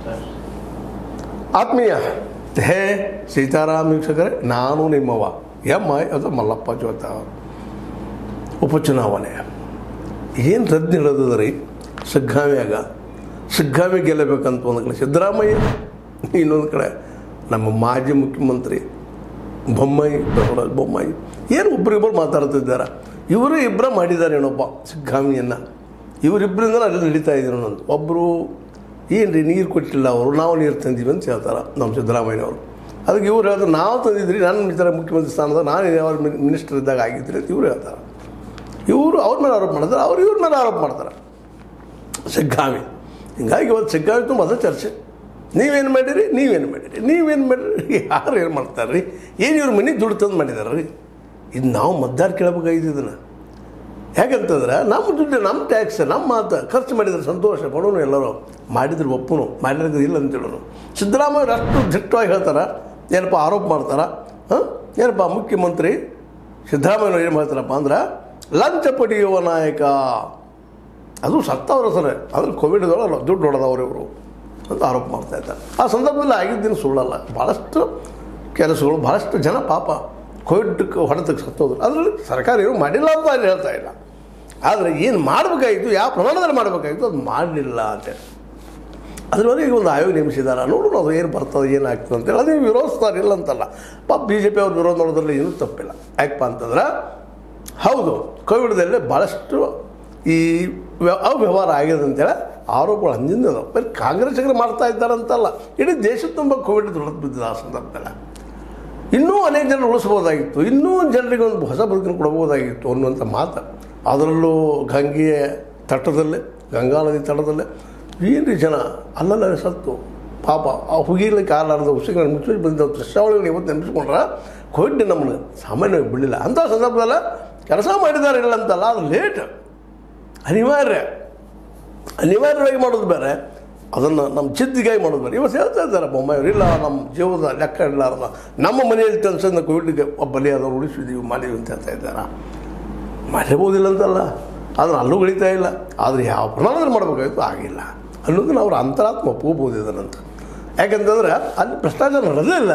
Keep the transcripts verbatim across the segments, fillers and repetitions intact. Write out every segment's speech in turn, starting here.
ಆತ್ಮೀಯ ಹೇ ಸೀತಾರಾಮ್ ವೀಕ್ಷಕರೇ, ನಾನು ನಿಮ್ಮವ ಎಂ ಐ ಅದು ಮಲ್ಲಪ್ಪ ಜೋತ. ಉಪಚುನಾವಣೆ ಏನು ರದ್ದು ಹಿಡಿದ ರೀ ಸಿಗ್ಗಾಮಿಯಾಗ ಸಿಗ್ಗಾಮಿ ಗೆಲ್ಲಬೇಕಂತ ಒಂದು ಕಡೆ ಸಿದ್ದರಾಮಯ್ಯ, ಇನ್ನೊಂದು ಕಡೆ ನಮ್ಮ ಮಾಜಿ ಮುಖ್ಯಮಂತ್ರಿ ಬೊಮ್ಮಾಯಿ ಬೊಮ್ಮಾಯಿ ಏನು ಒಬ್ಬರಿಬ್ಬರು ಮಾತಾಡ್ತಿದ್ದಾರೆ. ಇವರೇ ಇಬ್ಬರ ಮಾಡಿದ್ದಾರೆ ಏನೊಬ್ಬ ಸಿಗ್ಗಾಮಿಯನ್ನು. ಇವರಿಬ್ಬರಿಂದ ಅಲ್ಲಿ ನಡೀತಾ ಇದ್ರು ನಂದು. ಒಬ್ಬರು ಏನು ರೀ ನೀರು ಕೊಟ್ಟಿಲ್ಲ ಅವರು, ನಾವು ನೀರು ತಂದೀವಿ ಅಂತ ಹೇಳ್ತಾರೆ ನಮ್ಮ ಸಿದ್ದರಾಮಯ್ಯನವರು. ಅದಕ್ಕೆ ಇವ್ರು ಹೇಳ್ತಾರೆ ನಾವು ತಂದಿದ್ರಿ, ನಾನು ಈ ಥರ ಮುಖ್ಯಮಂತ್ರಿ ಸ್ಥಾನದ ನಾನು ಯಾವ ಮಿನಿಸ್ಟರ್ ಇದ್ದಾಗ ಆಗಿದ್ರಿ ಅಂತ ಇವರು ಹೇಳ್ತಾರೆ. ಇವರು ಅವ್ರ ಮೇಲೆ ಆರೋಪ ಮಾಡ್ತಾರೆ, ಅವ್ರು ಇವ್ರ ಮೇಲೆ ಆರೋಪ ಮಾಡ್ತಾರೆ ಸಿಗ್ಗಾಮಿ. ಹಿಂಗಾಗಿ ಇವತ್ತು ಸಿಗ್ಗಾಮಿ ತುಂಬ ಅದ ಚರ್ಚೆ. ನೀವೇನು ಮಾಡಿರಿ ನೀವೇನು ಮಾಡಿರಿ ನೀವೇನು ಮಾಡಿರಿ ಯಾರು ಏನು ಮಾಡ್ತಾರೆ ರೀ? ಏನು ಇವ್ರ ಮನೆ ದುಡ್ಡು ತಂದು ಮಾಡಿದಾರೆ ರೀ? ಇದು ನಾವು ಮತದಾರ ಕೇಳಬೇಕಾಗಿದ್ದು ಇದನ್ನು. ಯಾಕಂತಂದ್ರೆ ನಮ್ಮ ದುಡ್ಡು ನಮ್ಮ ಟ್ಯಾಕ್ಸ್ ನಮ್ಮ ಮಾತು ಖರ್ಚು ಮಾಡಿದ್ರೆ ಸಂತೋಷ ಪಡೋನು, ಎಲ್ಲರೂ ಮಾಡಿದ್ರೆ ಒಪ್ಪನು, ಮಾಡಿದ್ರೆ ಇಲ್ಲ ಅಂತೇಳೋನು. ಸಿದ್ದರಾಮಯ್ಯ ಅಷ್ಟು ದಿಟ್ಟವಾಗಿ ಹೇಳ್ತಾರೆ, ಏನಪ್ಪ ಆರೋಪ ಮಾಡ್ತಾರೆ. ಹಾಂ ಏನಪ್ಪ ಮುಖ್ಯಮಂತ್ರಿ ಸಿದ್ದರಾಮಯ್ಯ ಏನು ಮಾಡ್ತಾರಪ್ಪ ಅಂದ್ರೆ ಲಂಚ ಪಡೆಯುವ ನಾಯಕ, ಅದು ಸತ್ತವ್ರ ಸರ್, ಅದ್ರ ಕೋವಿಡ್ದೊಳಗೆ ದುಡ್ಡು ಹೊಡೆದವ್ರು ಇವರು ಅಂತ ಆರೋಪ ಮಾಡ್ತಾಯಿದ್ದಾರೆ. ಆ ಸಂದರ್ಭದಲ್ಲಿ ಆಗಿದ್ದೇನು ಸುಳ್ಳಲ್ಲ. ಭಾಳಷ್ಟು ಕೆಲಸಗಳು ಭಾಳಷ್ಟು ಜನ ಪಾಪ ಕೋವಿಡ್ಗೆ ಹೊಡೆತಕ್ಕೆ ಸತ್ತೋದ್ರು. ಅದರಲ್ಲಿ ಸರ್ಕಾರ ಏನು ಮಾಡಿಲ್ಲ ಅಂತ ಅಲ್ಲಿ ಹೇಳ್ತಾ ಇಲ್ಲ. ಆದರೆ ಏನು ಮಾಡಬೇಕಾಗಿತ್ತು, ಯಾವ ಪ್ರಮಾಣದಲ್ಲಿ ಮಾಡಬೇಕಾಗಿತ್ತು ಅದು ಮಾಡಲಿಲ್ಲ ಅಂತೇಳಿ ಅದರವರೆಗೆ ಈಗ ಒಂದು ಆಯೋಗ ನೇಮಿಸಿದ್ದಾರೆ. ನೋಡೋಣ ಅದು ಏನು ಬರ್ತದೆ ಏನಾಗ್ತದೆ ಅಂತೇಳಿ. ಅದು ನೀವು ವಿರೋಧಿಸ್ತಾರೆ ಇಲ್ಲ ಅಂತಲ್ಲ, ಪಾಪ ಬಿ ಜೆ ಪಿ ಅವ್ರು ವಿರೋಧ ಮಾಡೋದ್ರಲ್ಲಿ ಏನೂ ತಪ್ಪಿಲ್ಲ. ಯಾಕಪ್ಪ ಅಂತಂದ್ರೆ ಹೌದು ಕೋವಿಡ್ದಲ್ಲೇ ಭಾಳಷ್ಟು ಈ ವ್ಯ ಅವ್ಯವಹಾರ ಆಗಿದೆ ಅಂತೇಳಿ ಆರೋಪಗಳು ಅಂದಿಂದ ಅದಾವೆ. ಬರೀ ಕಾಂಗ್ರೆಸ್ಸಿಗರು ಮಾಡ್ತಾ ಇದ್ದಾರಂತಲ್ಲ, ಇಡೀ ದೇಶದ ತುಂಬ ಕೋವಿಡ್ ದುಡ್ಡು ಬಿದ್ದಿದೆ ಆ ಸಂದರ್ಭದಲ್ಲಿ. ಇನ್ನೂ ಅನೇಕ ಜನರು ಉಳಿಸ್ಬೋದಾಗಿತ್ತು, ಇನ್ನೂ ಜನರಿಗೆ ಒಂದು ಹೊಸ ಬದುಕನ್ನು ಕೊಡ್ಬೋದಾಗಿತ್ತು ಅನ್ನುವಂಥ ಮಾತು. ಅದರಲ್ಲೂ ಗಂಗೆಯ ತಟದಲ್ಲೇ, ಗಂಗಾ ನದಿ ತಟದಲ್ಲೇ ಏನು ಜನ ಅಲ್ಲಲ್ಲ ಸತ್ತು ಪಾಪ ಆ ಹುಗಿಲಿಕ್ಕೆ ಆಲಾರದ ಹುಸಿಗಳನ್ನು ಮುಚ್ಚಿ ಬಂದ ದೃಶ್ಯಾವಳಿಗಳು ಇವತ್ತು ನೆನಪಿಸ್ಕೊಂಡ್ರೆ ಕೋವಿಡ್ ನಮ್ಮನ್ನು ಸಾಮಾನ್ಯವಾಗಿ ಬಿಡಲಿಲ್ಲ. ಅಂಥ ಸಂದರ್ಭದಲ್ಲ ಕೆಲಸ ಮಾಡಿದ್ದಾರೆ ಇಲ್ಲ ಅಂತಲ್ಲ, ಅದು ಲೇಟ್ ಅನಿವಾರ್ಯ ಅನಿವಾರ್ಯವಾಗಿ ಮಾಡೋದು ಬೇರೆ, ಅದನ್ನು ನಮ್ಮ ಚಿದ್ದಿಗಾಗಿ ಮಾಡೋದು ಬೇರೆ. ಇವತ್ತು ಹೇಳ್ತಾ ಇದ್ದಾರೆ ಬೊಮ್ಮಾಯಿಯವರು, ಇಲ್ಲ ನಮ್ಮ ಜೀವದ ಲೆಕ್ಕ ಇರಲಾರ್ದ ನಮ್ಮ ಮನೆಯಲ್ಲಿ ಟೆನ್ಷನ್ ಕೋವಿಡ್ಗೆ ಬಲಿಯಾದವ್ರು ಉಳಿಸಿದ್ದೀವಿ ಮಾಡೀವಿ ಅಂತ ಹೇಳ್ತಾ ಇದ್ದಾರೆ. ಮಾಡಬೋದಿಲ್ಲ ಅಂತಲ್ಲ, ಆದರೆ ಅಲ್ಲೂ ಉಳಿತಾ ಇಲ್ಲ. ಆದರೆ ಯಾವ ಪ್ರಮಾಣದಲ್ಲಿ ಮಾಡಬೇಕಾಗಿತ್ತು ಆಗಿಲ್ಲ ಅನ್ನೋದನ್ನ ಅವ್ರ ಅಂತರಾತ್ಮ ಒಪ್ಕೋಬೋದು ಇದನ್ನಂತ. ಯಾಕಂತಂದ್ರೆ ಅಲ್ಲಿ ಭ್ರಷ್ಟಾಚಾರ ನಡೆದಿಲ್ಲ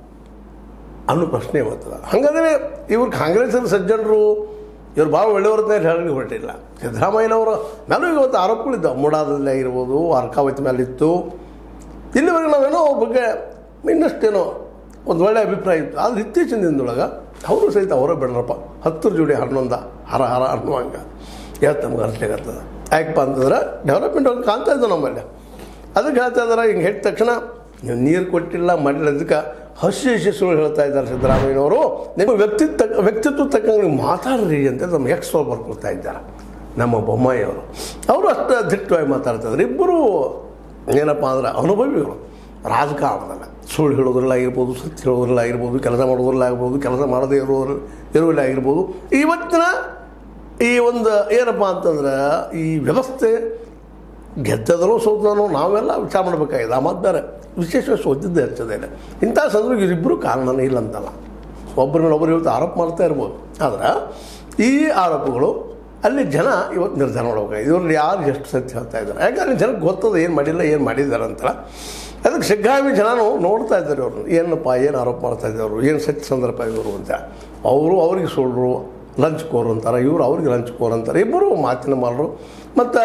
ಅನ್ನೋ ಪ್ರಶ್ನೆ ಬರ್ತದೆ. ಹಾಗಾದರೆ ಇವ್ರು ಕಾಂಗ್ರೆಸ್ಸಿನ ಸಜ್ಜನರು ಇವ್ರು ಭಾಳ ಒಳ್ಳೆಯವ್ರನ್ನ ಹೇಳಿ ಹೊರಟಿಲ್ಲ. ಸಿದ್ದರಾಮಯ್ಯನವರು ಮೇಲೂ ಇವತ್ತು ಆರೋಪಗಳಿದ್ದಾವೆ, ಮೂಡಾದಲ್ಲಿ ಆಗಿರ್ಬೋದು, ಅರ್ಕಾವತಿ ಮೇಲಿತ್ತು. ಇಲ್ಲಿವರೆಗೆ ನಾವೇನೋ ಅವ್ರ ಬಗ್ಗೆ ಇನ್ನಷ್ಟೇನೋ ಒಂದು ಒಳ್ಳೆಯ ಅಭಿಪ್ರಾಯ ಇತ್ತು. ಆದರೆ ಇತ್ತೀಚಿನ ದಿನದೊಳಗೆ ಅವರು ಸಹಿತ ಅವರೇ ಬೇಡ್ರಪ್ಪ ಹತ್ತರ ಜೋಡಿ ಹನ್ನೊಂದ ಹರ ಹರ ಅನ್ನುವಂಗೆ ಯಾವತ್ತು ನಮ್ಗೆ ಅರ್ಸ್ಲಿಕ್ಕತ್ತದ. ಯಾಕಪ್ಪ ಅಂತಂದ್ರೆ ಡೆವಲಪ್ಮೆಂಟ್ ಅವ್ರಿಗೆ ಕಾಣ್ತಾ ಇದ್ದವು ನಮ್ಮಲ್ಲಿ. ಅದಕ್ಕೆ ಹೇಳ್ತಾ ಇದ್ದಾರೆ, ಹಿಂಗೆ ಹೇಳಿದ ತಕ್ಷಣ ನೀವು ನೀರು ಕೊಟ್ಟಿಲ್ಲ ಮಾಡಿಲ್ಲ ಅದಕ್ಕೆ ಹಸಿ ಹಸಿ ಸುಳ್ಳು ಹೇಳ್ತಾ ಇದ್ದಾರೆ ಸಿದ್ದರಾಮಯ್ಯನವರು. ನಿಮ್ಮ ವ್ಯಕ್ತಿತ್ವ ವ್ಯಕ್ತಿತ್ವ ತಕ್ಕಂಗೆ ನೀವು ಮಾತಾಡ್ರಿ ಅಂತ ನಮ್ಮ ಎಕ್ಸ್ ಬರ್ಕೊಳ್ತಾ ಇದ್ದಾರೆ ನಮ್ಮ ಬೊಮ್ಮಾಯಿ ಅವರು. ಅವರು ಅಷ್ಟು ದಿಟ್ಟವಾಗಿ ಮಾತಾಡ್ತಿದ್ದಾರೆ. ಇಬ್ಬರು ಏನಪ್ಪ ಅಂದ್ರೆ ಅನುಭವಿಗಳು ರಾಜಕಾರಣದಲ್ಲ. ಸುಳ್ಳು ಹೇಳೋದ್ರಲ್ಲಾಗಿರ್ಬೋದು, ಸತ್ಯ ಹೇಳೋದ್ರಲ್ಲಾಗಿರ್ಬೋದು, ಕೆಲಸ ಮಾಡೋದ್ರಲ್ಲಾಗಿರ್ಬೋದು, ಕೆಲಸ ಮಾಡದೇ ಇರೋದ್ರ ಇರುವಲ್ಲಾಗಿರ್ಬೋದು. ಇವತ್ತಿನ ಈ ಒಂದು ಏನಪ್ಪ ಅಂತಂದ್ರೆ ಈ ವ್ಯವಸ್ಥೆ ಗೆದ್ದದನೋ ಸೋತದನೋ ನಾವೆಲ್ಲ ವಿಚಾರ ಮಾಡಬೇಕಾಗಿದೆ. ಆ ಮಾತು ಬೇರೆ, ವಿಶೇಷವಾಗಿ ಸೋತಿದ್ದೆ ಹೆಚ್ಚದೇ ಇಲ್ಲ. ಇಂಥ ಸಂದರ್ಭ ಇವರಿಬ್ಬರು ಕಾರಣನೇ ಇಲ್ಲ ಅಂತಲ್ಲ, ಒಬ್ಬರ ಮೇಲೆ ಒಬ್ಬರು ಇವತ್ತು ಆರೋಪ ಮಾಡ್ತಾ ಇರ್ಬೋದು. ಆದರೆ ಈ ಆರೋಪಗಳು ಅಲ್ಲಿ ಜನ ಇವತ್ತು ನಿರ್ಧಾರ ಮಾಡಬೇಕಾಗಿದೆ, ಇವ್ರಲ್ಲಿ ಯಾರು ಎಷ್ಟು ಸತ್ಯ ಹೇಳ್ತಾ ಇದ್ದಾರೆ. ಯಾಕಂದರೆ ಜನಕ್ಕೆ ಗೊತ್ತದ ಏನು ಮಾಡಿಲ್ಲ ಏನು ಮಾಡಿದ್ದಾರೆ ಅಂತಲ್ಲ. ಅದಕ್ಕೆ ಸಿಗ್ಗಾಮಿ ಜನನು ನೋಡ್ತಾ ಇದ್ದಾರೆ ಅವ್ರನ್ನ, ಏನಪ್ಪ ಏನು ಆರೋಪ ಮಾಡ್ತಾ ಇದ್ದವರು, ಏನು ಸತ್ಯ ಸಂದರ್ಭ ಇವರು ಅಂತ. ಅವರು ಅವ್ರಿಗೆ ಸುಳ್ಳು ಲಂಚ್ ಕೋರು ಅಂತಾರೆ, ಇವರು ಅವ್ರಿಗೆ ಲಂಚ್ ಕೋರು ಅಂತಾರೆ. ಇಬ್ಬರು ಮಾತಿನ ಮಾಡರು. ಮತ್ತು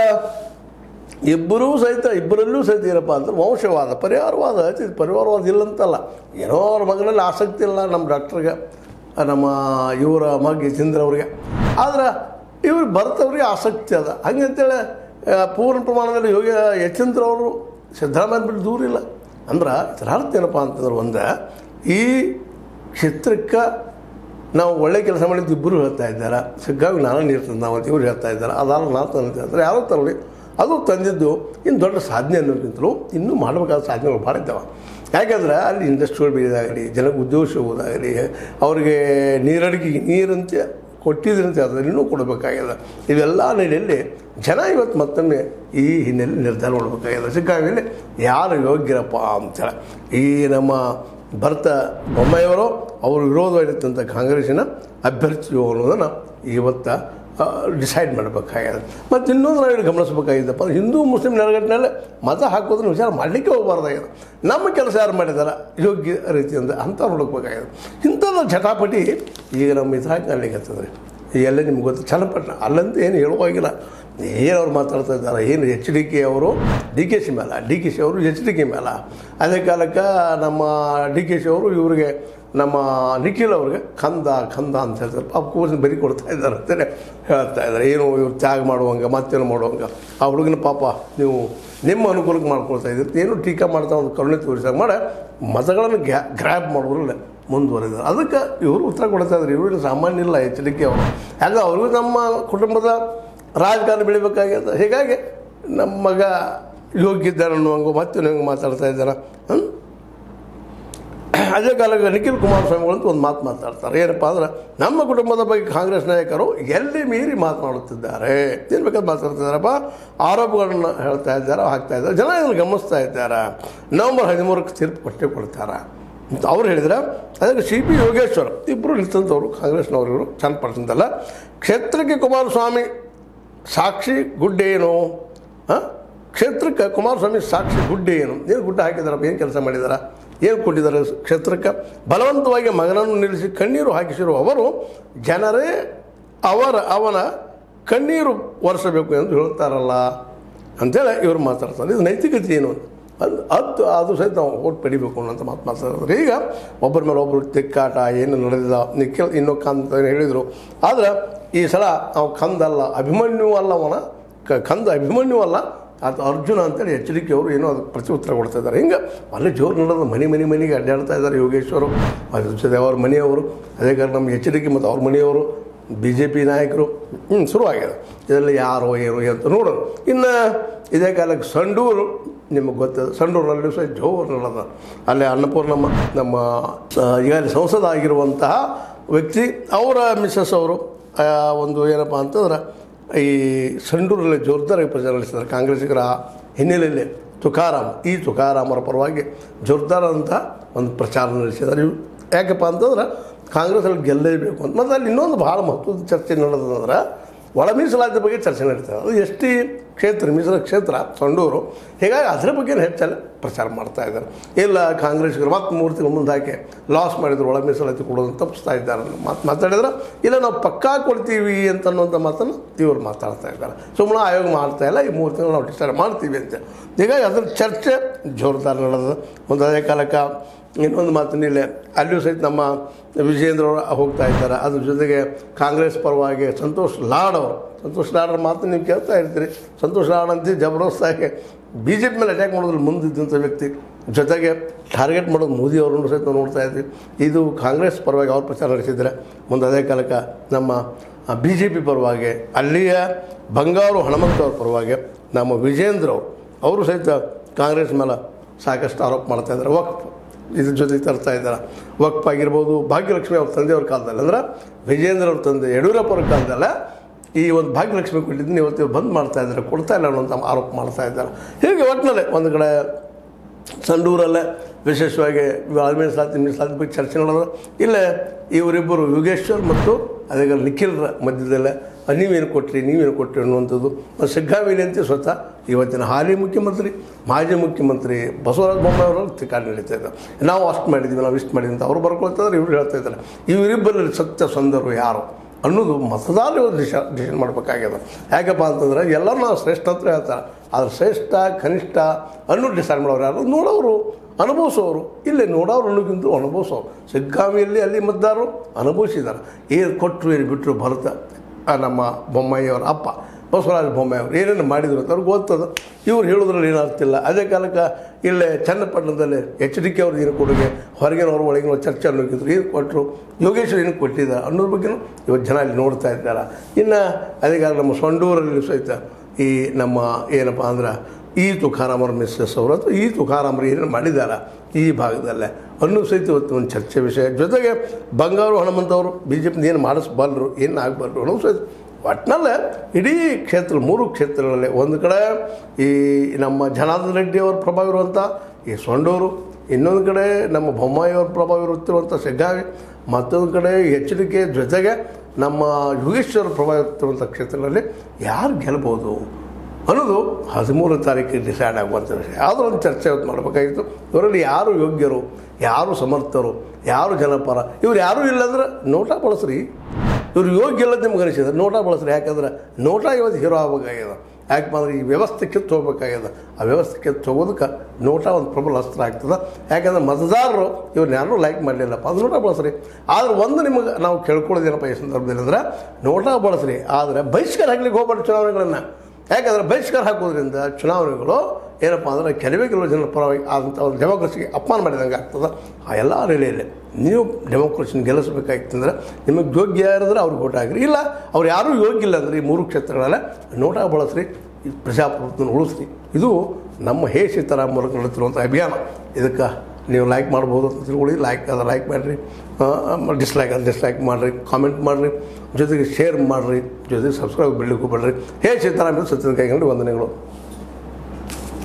ಇಬ್ಬರೂ ಸಹಿತ ಇಬ್ಬರಲ್ಲೂ ಸಹಿತ ಏನಪ್ಪ ಅಂದ್ರೆ ವಂಶವಾದ ಪರಿವಾರವಾದ ಇದು ಪರಿವಾರವಾದ ಇಲ್ಲಂತಲ್ಲ. ಏನೋ ಅವ್ರ ಮಗನಲ್ಲಿ ಆಸಕ್ತಿ ಇಲ್ಲ ನಮ್ಮ ಡಾಕ್ಟ್ರಿಗೆ, ನಮ್ಮ ಇವರ ಮಗ ಯತೀಂದ್ರ ಅವ್ರಿಗೆ. ಆದರೆ ಇವ್ರು ಬರ್ತವ್ರಿಗೆ ಆಸಕ್ತಿ ಅದ. ಹಂಗೆ ಅಂತೇಳಿ ಪೂರ್ಣ ಪ್ರಮಾಣದಲ್ಲಿ ಯೋಗಿ ಯತೀಂದ್ರ ಅವರು ಸಿದ್ದರಾಮಯ್ಯ ಬಿಟ್ಟು ದೂರ ಇಲ್ಲ. ಅಂದ್ರೆ ಇದರ ಅರ್ಥ ಏನಪ್ಪ ಅಂತಂದ್ರೆ ಒಂದು ಈ ಕ್ಷೇತ್ರಕ್ಕೆ ನಾವು ಒಳ್ಳೆ ಕೆಲಸ ಮಾಡಿದ್ದು ಇಬ್ಬರು ಹೇಳ್ತಾ ಇದ್ದಾರೆ. ಸಿಗ್ಗಾವಿ ನಾನು ನೀರು ತಂದು ನಾವು ಇವ್ರು ಹೇಳ್ತಾ ಇದ್ದಾರೆ, ಅದಾರ ನಾವು ತಂದು ಹೇಳ್ತಾರೆ. ಯಾರೋ ತರಲಿ ಅದು ತಂದಿದ್ದು ಇನ್ನು ದೊಡ್ಡ ಸಾಧನೆ ಅನ್ನೋದಕ್ಕಿಂತಲೂ ಇನ್ನೂ ಮಾಡಬೇಕಾದ ಸಾಧನೆಗಳು ಭಾಳ ಇದ್ದಾವೆ. ಯಾಕಂದ್ರೆ ಅಲ್ಲಿ ಇಂಡಸ್ಟ್ರಿಗಳು ಬೆಳೆಯೋದಾಗಲಿ, ಜನಕ್ಕೆ ಉದ್ಯೋಗ ಸಿಗೋದಾಗಲಿ, ಅವರಿಗೆ ನೀರಡಿಕೆಗೆ ನೀರಂತೆ ಕೊಟ್ಟಿದ್ರಂತೆ ಅದನ್ನು ಇನ್ನೂ ಕೊಡಬೇಕಾಗಿದೆ. ಇವೆಲ್ಲ ನೆಲೆಯಲ್ಲಿ ಜನ ಇವತ್ತು ಮತ್ತೊಮ್ಮೆ ಈ ಹಿನ್ನೆಲೆ ನಿರ್ಧಾರ ಮಾಡಬೇಕಾಗಿದೆ. ಸಿಗ್ಗಾವಿಯಲ್ಲಿ ಯಾರು ಯೋಗ್ಯರಪ್ಪ ಅಂತೇಳಿ ಈ ನಮ್ಮ ಭರತ ಬೊಮ್ಮಾಯಿಯವರು ಅವರು ವಿರೋಧವಾಗಿರ್ತಂಥ ಕಾಂಗ್ರೆಸ್ಸಿನ ಅಭ್ಯರ್ಥಿಯು ಅನ್ನೋದನ್ನು ಇವತ್ತು ಡಿಸೈಡ್ ಮಾಡಬೇಕಾಗಿದೆ. ಮತ್ತು ಇನ್ನೊಂದು ನಾವು ಗಮನಿಸಬೇಕಾಗಿದ್ದಪ್ಪ ಅಂದ್ರೆ ಹಿಂದೂ ಮುಸ್ಲಿಂ ನೆಲಗಟ್ಟಿನಲ್ಲಿ ಮತ ಹಾಕೋದನ್ನ ವಿಚಾರ ಮಾಡಲಿಕ್ಕೆ ಹೋಗಬಾರ್ದಾಗಿದೆ. ನಮ್ಮ ಕೆಲಸ ಯಾರು ಮಾಡಿದಾರ ಯೋಗ್ಯ ರೀತಿಯಿಂದ ಅಂಥವ್ರು ಹುಡುಕ್ಬೇಕಾಗಿದೆ. ಇಂಥದ್ದು ಚಟಾಪಟಿ ಈಗ ನಮ್ಮ ಇತಿಹಾಸ ನಡಲಿಕ್ಕೆ ಹತ್ತದ್ರಿ. ಎಲ್ಲ ನಿಮ್ಗೆ ಗೊತ್ತು ಚನ್ನಪಟ್ಟಣ ಅಲ್ಲಂತ ಏನು ಹೇಳುವಾಗಿಲ್ಲ. ಏನು ಅವ್ರು ಮಾತಾಡ್ತಾ ಇದ್ದಾರೆ, ಏನು ಎಚ್ ಡಿ ಕೆ ಅವರು ಡಿ ಕೆ ಸಿ ಮೇಲೆ, ಡಿ ಕೆ ಸಿ ಅವರು ಎಚ್ ಡಿ ಕೆ ಮೇಲೆ, ಅದೇ ಕಾಲಕ್ಕೆ ನಮ್ಮ ಡಿ ಕೆ ಸಿ ಅವರು ಇವರಿಗೆ ನಮ್ಮ ನಿಖಿಲ್ ಅವ್ರಿಗೆ ಕಂದ ಕಂದ ಅಂತ ಹೇಳ್ತಾರೆ. ಪಾಪ ಕೂಸಿನ ಬರಿ ಕೊಡ್ತಾ ಇದ್ದಾರೆ ಅಂತಲೇ ಹೇಳ್ತಾ ಇದ್ದಾರೆ. ಏನು ಇವ್ರು ತ್ಯಾಗ ಮಾಡುವಂಗೆ ಮತ್ತೇನು ಮಾಡುವಂಗೆ ಆ ಹುಡುಗನ ಪಾಪ ನೀವು ನಿಮ್ಮ ಅನುಕೂಲಕ್ಕೆ ಮಾಡ್ಕೊಳ್ತಾ ಇದ್ದೀರಿ ಏನು ಟೀಕಾ ಮಾಡ್ತಾ ಒಂದು ಕರುಣೆ ತೋರಿಸಾಗ ಮಾಡಿ ಮತಗಳನ್ನು ಗ್ಯಾ ಗ್ರ್ಯಾಬ್ ಮಾಡೋದ್ರಲ್ಲ ಮುಂದುವರೆದಾರೆ. ಅದಕ್ಕೆ ಇವರು ಉತ್ತರ ಕೊಡ್ತಾ ಇದ್ದಾರೆ. ಇವರು ಸಾಮಾನ್ಯ ಇಲ್ಲ ಎಚ್ ಡಿ ಕೆ ಅವರು. ಯಾಕೆ ಅವ್ರಿಗೂ ನಮ್ಮ ಕುಟುಂಬದ ರಾಜಕಾರಣ ಬೆಳಿಬೇಕಾಗ್ಯದ. ಹೀಗಾಗಿ ನಮ್ಮ ಮಗ ಯೋಗ್ಯಿದ್ದಾರೆ ಅನ್ನುವಂಗೆ ಮತ್ತೆ ಹೆಂಗೆ ಮಾತಾಡ್ತಾ ಇದ್ದಾರೆ. ಅದೇ ಕಾಲಕ್ಕೆ ನಿಖಿಲ್ ಕುಮಾರಸ್ವಾಮಿಗಳಂತ ಒಂದು ಮಾತು ಮಾತಾಡ್ತಾರೆ. ಏನಪ್ಪ ಅಂದ್ರೆ ನಮ್ಮ ಕುಟುಂಬದ ಬಗ್ಗೆ ಕಾಂಗ್ರೆಸ್ ನಾಯಕರು ಎಲ್ಲಿ ಮೀರಿ ಮಾತನಾಡುತ್ತಿದ್ದಾರೆ, ಏನು ಬೇಕಾದ್ರೆ ಮಾತಾಡ್ತಿದ್ದಾರಪ್ಪ, ಆರೋಪಗಳನ್ನು ಹೇಳ್ತಾ ಇದ್ದಾರೆ, ಹಾಕ್ತಾ ಇದ್ದಾರೆ, ಜನ ಇದನ್ನು ಗಮನಿಸ್ತಾ ಇದ್ದಾರೆ. ನವಂಬರ್ ಹದಿಮೂರಕ್ಕೆ ತೀರ್ಪು ಕೊಟ್ಟೇ ಕೊಡ್ತಾರೆ ಅಂತ ಅವ್ರು ಹೇಳಿದ್ರೆ. ಅದಕ್ಕೆ ಸಿ ಪಿ ಯೋಗೇಶ್ವರ್ ಇಬ್ಬರು ನಿಲ್ತಂಥವ್ರು ಕಾಂಗ್ರೆಸ್ನವರು. ಇವರು ಚನ್ನಪಟ್ಟಣದಲ್ಲ ಕ್ಷೇತ್ರಕ್ಕೆ ಕುಮಾರಸ್ವಾಮಿ ಸಾಕ್ಷಿ ಗುಡ್ಡೆ ಏನು, ಹಾಂ ಕ್ಷೇತ್ರಕ್ಕೆ ಕುಮಾರಸ್ವಾಮಿ ಸಾಕ್ಷಿ ಗುಡ್ಡೆ ಏನು, ಏನು ಗುಡ್ಡ ಹಾಕಿದಾರಪ್ಪ, ಏನು ಕೆಲಸ ಮಾಡಿದಾರ, ಏನು ಕೊಟ್ಟಿದ್ದಾರೆ ಕ್ಷೇತ್ರಕ್ಕೆ? ಬಲವಂತವಾಗಿ ಮಗನನ್ನು ನಿಲ್ಲಿಸಿ ಕಣ್ಣೀರು ಹಾಕಿಸಿರುವ ಅವರು ಜನರೇ ಅವರ ಅವನ ಕಣ್ಣೀರು ಒರೆಸಬೇಕು ಎಂದು ಹೇಳ್ತಾರಲ್ಲ ಅಂತೇಳಿ ಇವರು ಮಾತಾಡ್ತಾರೆ. ಇದು ನೈತಿಕತೆ ಏನು ಅದು ಅದು ಅದು ಸಹಿತ ನಾವು ಓಟ್ ಪಡಿಬೇಕು ಅನ್ನೋಂಥ ಮಾತು ಮಾತಾಡ್ತಾರೆ. ಈಗ ಒಬ್ಬರ ಮೇಲೆ ಒಬ್ಬರು ತಿಕ್ಕಾಟ ಏನು ನಡೆದಿದ ನಿಖಿಲ್ ಇನ್ನೂ ಕಂದ ಹೇಳಿದರು. ಆದರೆ ಈ ಸಲ ನಾವು ಕಂದಲ್ಲ ಅಭಿಮನ್ಯು ಅಲ್ಲ, ಅವನ ಕಂದ ಅಭಿಮನ್ಯು ಅಲ್ಲ, ಅದು ಅರ್ಜುನ ಅಂತೇಳಿ ಎಚ್ ಡಿ ಕೆ ಅವರು ಏನೋ ಅದಕ್ಕೆ ಪ್ರತಿ ಉತ್ತರ ಕೊಡ್ತಾ ಇದ್ದಾರೆ. ಹಿಂಗೆ ಅಲ್ಲೇ ಜೋರು ನಡೆದ ಮನೆ ಮನೆ ಮನೆಗೆ ಅಡ್ಡಾಡ್ತಾ ಇದ್ದಾರೆ ಯೋಗೇಶ್ವರು, ಅದ್ರ ಜೊತೆ ಅವ್ರ ಮನೆಯವರು, ಅದೇ ಕಾರಣ ನಮ್ಮ ಎಚ್ ಡಿ ಕೆ ಮತ್ತು ಅವ್ರ ಮನೆಯವರು ಬಿ ಜೆ ಪಿ ನಾಯಕರು ಹ್ಞೂ ಶುರುವಾಗಿದೆ. ಇದರಲ್ಲಿ ಯಾರೋ ಏನೋ ಅಂತ ನೋಡೋರು. ಇನ್ನು ಇದೇ ಕಾಲಕ್ಕೆ ಸಂಡೂರು ನಿಮಗೆ ಗೊತ್ತದ, ಸಂಡೂರಿನಲ್ಲಿ ಸಹ ಜೋರು ನಡೆದ. ಅಲ್ಲೇ ಅನ್ನಪೂರ್ಣಮ್ಮ ನಮ್ಮ ಈಗಾಗಲೇ ಸಂಸದ ಆಗಿರುವಂತಹ ವ್ಯಕ್ತಿ ಅವರ ಮಿಸ್ಸಸ್ ಅವರು ಒಂದು ಏನಪ್ಪ ಅಂತಂದ್ರೆ ಈ ಸಂಡೂರಲ್ಲಿ ಜೋರ್ದಾರಾಗಿ ಪ್ರಚಾರ ನಡೆಸಿದ್ದಾರೆ ಕಾಂಗ್ರೆಸ್ಸಿಗರ ಹಿನ್ನೆಲೆಯಲ್ಲಿ. ತುಕಾರಾಮ್ ಈ ತುಕಾರಾಮರ ಪರವಾಗಿ ಜೋರ್ದಾರಂಥ ಒಂದು ಪ್ರಚಾರ ನಡೆಸಿದ್ದಾರೆ. ಇವು ಯಾಕಪ್ಪ ಅಂತಂದ್ರೆ ಕಾಂಗ್ರೆಸ್ಸಲ್ಲಿ ಗೆಲ್ಲಲೇಬೇಕು ಅಂತ. ಮತ್ತು ಅಲ್ಲಿ ಇನ್ನೊಂದು ಭಾಳ ಮಹತ್ವದ ಚರ್ಚೆ ನಡೆದಂದ್ರೆ ಒಳ ಮೀಸಲಾತಿ ಬಗ್ಗೆ ಚರ್ಚೆ ನಡೀತಾರೆ. ಅದು ಎಸ್ ಟಿ ಕ್ಷೇತ್ರ ಮೀಸಲ ಕ್ಷೇತ್ರ ಸಂಡೂರು. ಹೀಗಾಗಿ ಅದರ ಬಗ್ಗೆ ಹೆಚ್ಚೆಲ್ಲ ಪ್ರಚಾರ ಮಾಡ್ತಾ ಇದ್ದಾರೆ. ಇಲ್ಲ ಕಾಂಗ್ರೆಸ್ಗರು ಮತ್ತೆ ಮೂರು ತಿಂಗಳು ಮುಂದೆ ಹಾಕಿ ಲಾಸ್ ಮಾಡಿದ್ರು, ಒಳ ಮೀಸಲಾತಿ ಕೊಡೋದನ್ನು ತಪ್ಪಿಸ್ತಾ ಇದ್ದಾರೆ ಮಾತು ಮಾತಾಡಿದ್ರೆ. ಇಲ್ಲ ನಾವು ಪಕ್ಕಾ ಕೊಡ್ತೀವಿ ಅಂತನ್ನುವಂಥ ಮಾತನ್ನು ಇವರು ಮಾತಾಡ್ತಾ ಇದ್ದಾರೆ. ಸುಮ್ಮನೆ ಆಯೋಗ ಮಾಡ್ತಾ ಇಲ್ಲ, ಈ ಮೂರು ತಿಂಗಳು ನಾವು ಡಿಸೈಡ್ ಮಾಡ್ತೀವಿ ಅಂತ. ಹೀಗಾಗಿ ಅದರ ಚರ್ಚೆ ಜೋರ್ದಾರ್ ನಡೆದ. ಒಂದು ಅದೇ ಕಾಲಕ್ಕೆ ಇನ್ನೊಂದು ಮಾತನ್ನು ಇಲ್ಲೇ ಅಲ್ಲಿಯೂ ಸಹಿತ ನಮ್ಮ ವಿಜೇಂದ್ರ ಅವರು ಹೋಗ್ತಾ ಇದ್ದಾರೆ. ಅದ್ರ ಜೊತೆಗೆ ಕಾಂಗ್ರೆಸ್ ಪರವಾಗಿ ಸಂತೋಷ್ ಲಾಡ್ ಅವರು, ಸಂತೋಷ್ ಲಾಡ್ರ ಮಾತು ನೀವು ಕೇಳ್ತಾ ಇರ್ತೀರಿ. ಸಂತೋಷ್ ಲಾಡ್ ಅಂತ ಜಬರ್ದಸ್ತಾಗಿ ಬಿ ಜೆ ಪಿ ಮೇಲೆ ಅಟ್ಯಾಕ್ ಮಾಡೋದ್ರಲ್ಲಿ ಮುಂದಿದ್ದಂಥ ವ್ಯಕ್ತಿ, ಜೊತೆಗೆ ಟಾರ್ಗೆಟ್ ಮಾಡೋದು ಮೋದಿ ಅವರನ್ನು ಸಹಿತ ನೋಡ್ತಾ ಇದ್ವಿ. ಇದು ಕಾಂಗ್ರೆಸ್ ಪರವಾಗಿ ಅವ್ರು ಪ್ರಚಾರ ನಡೆಸಿದರೆ, ಮುಂದೆ ಅದೇ ಕಾಲಕ್ಕೆ ನಮ್ಮ ಬಿ ಜೆ ಪಿ ಪರವಾಗಿ ಅಲ್ಲಿಯ ಬಂಗಾರು ಹನುಮಂತವ್ರ ಪರವಾಗಿ ನಮ್ಮ ವಿಜೇಂದ್ರ ಅವರು ಅವರು ಸಹಿತ ಕಾಂಗ್ರೆಸ್ ಮೇಲೆ ಸಾಕಷ್ಟು ಆರೋಪ ಮಾಡ್ತಾಯಿದ್ದಾರೆ. ವಕ್ಫ್ ಇದ್ರ ಜೊತೆ ತರ್ತಾ ಇದ್ದಾರೆ. ವಕ್ಫ್ ಆಗಿರ್ಬೋದು, ಭಾಗ್ಯಲಕ್ಷ್ಮಿ ಅವ್ರ ತಂದೆಯವ್ರ ಕಾಲದಲ್ಲಿ ಅಂದ್ರೆ ವಿಜೇಂದ್ರ ಅವ್ರ ತಂದೆ ಯಡಿಯೂರಪ್ಪವ್ರ ಕಾಲದಲ್ಲ ಈ ಒಂದು ಭಾಗ್ಯಲಕ್ಷ್ಮಿ ಕೊಟ್ಟಿದ್ದನ್ನು ಇವತ್ತು ಬಂದ್ ಮಾಡ್ತಾ ಇದ್ದಾರೆ, ಕೊಡ್ತಾ ಇಲ್ಲ ಅನ್ನೋಂಥ ಆರೋಪ ಮಾಡ್ತಾ ಇದ್ದಾರೆ. ಹೀಗೆ ಒಟ್ಟಿನಲ್ಲೇ ಒಂದು ಕಡೆ ಸಂಡೂರಲ್ಲೇ ವಿಶೇಷವಾಗಿ ಮೀಸಲಾತಿ ಮೀಸಲಾತಿ ಬಗ್ಗೆ ಚರ್ಚೆ ನಡೆದ. ಇಲ್ಲೇ ಇವರಿಬ್ಬರು ಯೋಗೇಶ್ವರ್ ಮತ್ತು ಅದೇ ನಿಖಿಲ್ರ ಮಧ್ಯದಲ್ಲೇ ನೀವೇನು ಕೊಟ್ರಿ ನೀವೇನು ಕೊಟ್ರಿ ಅನ್ನುವಂಥದ್ದು. ಮತ್ತು ಸಿಗ್ಗಾವಿಲಿ ಅಂತ ಸ್ವತಃ ಇವತ್ತಿನ ಹಾಲಿ ಮುಖ್ಯಮಂತ್ರಿ ಮಾಜಿ ಮುಖ್ಯಮಂತ್ರಿ ಬಸವರಾಜ ಬೊಮ್ಮಾಯಿ ಅವರಲ್ಲಿ ತಿಕ್ಕಾಟ ನಡೀತಾ ಇದ್ದಾರೆ. ನಾವು ಅಷ್ಟು ಮಾಡಿದ್ದೀವಿ, ನಾವು ಇಷ್ಟು ಮಾಡಿದ್ವಿ ಅಂತ ಅವ್ರು ಬರ್ಕೊಳ್ತಾ ಇದ್ದಾರೆ, ಇವ್ರು ಹೇಳ್ತಾ ಇದ್ದಾರೆ. ಇವರಿಬ್ಬರಲ್ಲಿ ಸತ್ಯ ಸಂದರು ಯಾರು ಅನ್ನೋದು ಮತದಾರರು ಡಿಶ ಡಿಸಿಷನ್ ಮಾಡಬೇಕಾಗ್ಯದ. ಯಾಕಪ್ಪ ಅಂತಂದ್ರೆ ಎಲ್ಲರೂ ನಾವು ಶ್ರೇಷ್ಠ ಅಂತ ಹೇಳ್ತಾರೆ, ಆದರೆ ಶ್ರೇಷ್ಠ ಕನಿಷ್ಠ ಅನ್ನೋದು ಡಿಸೈಡ್ ಮಾಡೋರು ಯಾರು? ನೋಡೋರು, ಅನುಭವಿಸೋರು. ಇಲ್ಲೇ ನೋಡೋರು ಅನ್ನೋಕ್ಕಿಂತ ಅನುಭವಿಸೋರು. ಸಿಗ್ಗಾವಿಯಲ್ಲಿ ಅಲ್ಲಿ ಮತದಾರರು ಅನುಭವಿಸಿದ್ದಾರೆ. ಏನು ಕೊಟ್ಟರು ಏನು ಬಿಟ್ಟರು ಭರತ ನಮ್ಮ ಬೊಮ್ಮಾಯಿಯವರ ಅಪ್ಪ ಬಸವರಾಜ ಬೊಮ್ಮಾಯಿ ಅವರು ಏನೇನು ಮಾಡಿದರು ಅಂತ ಅವ್ರಿಗೆ ಗೊತ್ತದ. ಇವ್ರು ಹೇಳೋದ್ರಲ್ಲಿ ಏನಾಗ್ತಿಲ್ಲ. ಅದೇ ಕಾಲಕ್ಕೆ ಇಲ್ಲೇ ಚನ್ನಪಟ್ಟಣದಲ್ಲಿ ಎಚ್ ಡಿ ಕೆ ಅವ್ರಿಗೆ ಏನು ಕೊಡುಗೆ, ಹೊರಗಿನವ್ರ ಒಳಗಿನ ಚರ್ಚೆ ಅನ್ನೋಕ್ಕಿದ್ರು ಏನು ಕೊಟ್ಟರು, ಯೋಗೇಶ್ವರ್ ಏನು ಕೊಟ್ಟಿದ್ದಾರೆ ಅನ್ನೋದ್ರ ಬಗ್ಗೆಯೂ ಇವತ್ತು ಜನ ಇಲ್ಲಿ ನೋಡ್ತಾ ಇದ್ದಾರೆ. ಇನ್ನು ಅದೇ ಕಾಲ ನಮ್ಮ ಸಂಡೂರಲ್ಲಿ ಸಹಿತ ಈ ನಮ್ಮ ಏನಪ್ಪ ಅಂದ್ರೆ ಈ ತುಕಾರಾಮರ ಮಿಸ್ಸಸ್ ಅವರು ಅಥವಾ ಈ ತುಕಾರಾಮರು ಏನೇನು ಮಾಡಿದ್ದಾರೆ ಈ ಭಾಗದಲ್ಲೇ ಅನ್ನೋ ಸಹಿತ ಇವತ್ತು ಒಂದು ಚರ್ಚೆ ವಿಷಯ. ಜೊತೆಗೆ ಬಂಗಾರು ಹನುಮಂತವರು ಬಿ ಜೆ ಪಿನ ಏನು ಮಾಡಿಸ್ಬಲ್ಲರು ಏನು ಆಗಬಲ್ಲರು ಅನ್ನೋ ಸಹಿತ ಒಟ್ಟಿನಲ್ಲೇ ಇಡೀ ಕ್ಷೇತ್ರ ಮೂರು ಕ್ಷೇತ್ರಗಳಲ್ಲಿ ಒಂದು ಕಡೆ ಈ ನಮ್ಮ ಜನಾರ್ದನ ರೆಡ್ಡಿ ಅವ್ರ ಪ್ರಭಾವ ಇರುವಂಥ ಈ ಸೊಂಡೂರು, ಇನ್ನೊಂದು ಕಡೆ ನಮ್ಮ ಬೊಮ್ಮಾಯಿ ಅವ್ರ ಪ್ರಭಾವ ಇರುತ್ತಿರುವಂಥ ಸಿಗ್ಗಾವಿ, ಮತ್ತೊಂದು ಕಡೆ ಎಚ್ ಡಿ ಕೆ, ಜೊತೆಗೆ ನಮ್ಮ ಯೋಗೇಶ್ವರ ಪ್ರಭಾವಿತವಂಥ ಕ್ಷೇತ್ರದಲ್ಲಿ ಯಾರು ಗೆಲ್ಬೋದು ಅನ್ನೋದು ಹದಿಮೂರನೇ ತಾರೀಕಿಗೆ ಡಿಸೈಡ್ ಆಗುವಂಥ ವಿಷಯ. ಯಾವುದೋ ಒಂದು ಚರ್ಚೆ ಇವತ್ತು ಮಾಡಬೇಕಾಗಿತ್ತು. ಇವರಲ್ಲಿ ಯಾರು ಯೋಗ್ಯರು, ಯಾರು ಸಮರ್ಥರು, ಯಾರು ಜನಪರ, ಇವ್ರು ಯಾರೂ ಇಲ್ಲಂದ್ರೆ ನೋಟಾ ಬಳಸ್ರಿ. ಇವ್ರು ಯೋಗ್ಯ ಇಲ್ಲದ ನಿಮ್ಗೆ ಅನಿಸಿದ್ರೆ ನೋಟಾ ಬಳಸ್ರಿ. ಯಾಕಂದ್ರೆ ನೋಟಾ ಇವತ್ತು ಹೀರೋ ಆಗಬೇಕಾಗ್ಯದ. ಯಾಕೆ ಅಂದ್ರೆ ಈ ವ್ಯವಸ್ಥೆ ಕಿತ್ತು ಹೋಗ್ಬೇಕಾಗ್ಯದ. ಆ ವ್ಯವಸ್ಥೆ ಕಿತ್ತು ಹೋಗೋದಕ್ಕೆ ನೋಟಾ ಒಂದು ಪ್ರಬಲ ಅಸ್ತ್ರ ಆಗ್ತದೆ. ಯಾಕಂದ್ರೆ ಮತದಾರರು ಇವ್ರನ್ನ ಯಾರೂ ಲೈಕ್ ಮಾಡಲಿಲ್ಲಪ್ಪ, ಅದು ನೋಟಾ ಬಳಸ್ರಿ. ಆದರೆ ಒಂದು ನಿಮಗೆ ನಾವು ಕೇಳ್ಕೊಳ್ಳೋದೇನಪ್ಪ ಈ ಸಂದರ್ಭದಲ್ಲಿ ಅಂದ್ರೆ ನೋಟಾ ಬಳಸ್ರಿ, ಆದರೆ ಬಹಿಷ್ಕಾರ ಹಾಕ್ಲಿಕ್ಕೆ ಹೋಗ್ಬಾರ್ದು ಚುನಾವಣೆಗಳನ್ನು. ಯಾಕಂದರೆ ಬಹಿಷ್ಕಾರ ಹಾಕೋದ್ರಿಂದ ಚುನಾವಣೆಗಳು ಏನಪ್ಪ ಅಂದರೆ ಕೆಲವೇ ಕೆಲವು ಜನರ ಪರವಾಗಿ ಆದಂಥ ಒಂದು ಡೆಮೋಕ್ರಸಿಗೆ ಅಪಮಾನ ಮಾಡಿದಂಗೆ ಆಗ್ತದೆ. ಆ ಎಲ್ಲ ನೆಲೆಯಲ್ಲಿ ನೀವು ಡೆಮೋಕ್ರಸಿನ ಗೆಲ್ಲಿಸಬೇಕಾಗಿತ್ತಂದ್ರೆ ನಿಮಗೆ ಯೋಗ್ಯ ಇರಿದ್ರೆ ಅವ್ರಿಗೆ ಓಟ್ ಹಾಕಿರಿ. ಇಲ್ಲ ಅವ್ರು ಯಾರೂ ಯೋಗ್ಯ ಇಲ್ಲ ಅಂದರೆ ಈ ಮೂರು ಕ್ಷೇತ್ರಗಳಲ್ಲ ನೋಟಾ ಬಳಸ್ರಿ, ಪ್ರಜಾಪ್ರಭುತ್ವನ ಉಳಿಸ್ರಿ. ಇದು ನಮ್ಮ ಹೇ ಸೀತಾರಾಮ್ ಮೂಲಕ ನಡೆತಿರುವಂಥ ಅಭಿಯಾನ. ಇದಕ್ಕೆ ನೀವು ಲೈಕ್ ಮಾಡ್ಬೋದು ಅಂತ ತಿಳ್ಕೊಳ್ಳಿ. ಲೈಕ್ ಅದು ಲೈಕ್ ಮಾಡಿರಿ, ಡಿಸ್ಲೈಕ್ ಅದು ಡಿಸ್ಲೈಕ್ ಮಾಡಿರಿ, ಕಾಮೆಂಟ್ ಮಾಡಿರಿ, ಜೊತೆಗೆ ಶೇರ್ ಮಾಡಿರಿ, ಜೊತೆಗೆ ಸಬ್ಸ್ಕ್ರೈಬ್ ಬಿಡ್ಲಿಕ್ಕೆ ಹೋಗ್ಬೇಡ್ರಿ. ಹೇ ಸೀತಾರಾಮ್ ಸತ್ಯದ ಕೈಗೊಂಡು ವಂದನೆಗಳು.